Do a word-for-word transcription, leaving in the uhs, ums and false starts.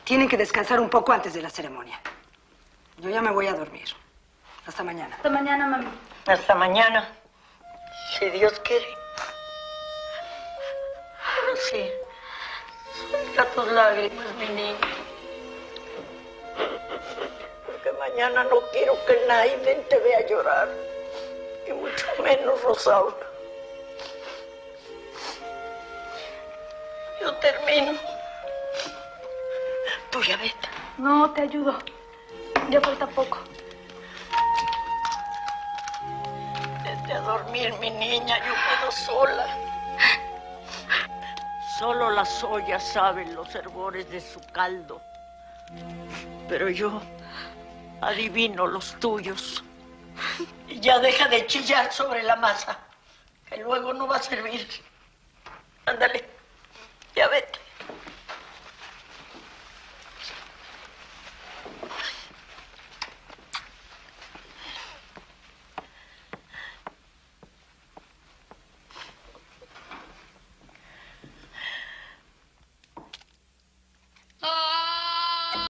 Tienen que descansar un poco antes de la ceremonia. Yo ya me voy a dormir. Hasta mañana. Hasta mañana, mami. Hasta mañana. Si Dios quiere. Ahora sí. Suelta tus lágrimas, mi niña. Porque mañana no quiero que nadie te vea llorar. Y mucho menos Rosaura. Yo termino. Tú ya vete. No, te ayudo. Ya falta poco. Vete a dormir, mi niña. Yo puedo sola. Solo las ollas saben los hervores de su caldo. Pero yo adivino los tuyos. Y ya deja de chillar sobre la masa, que luego no va a servir. Ándale, ya vete.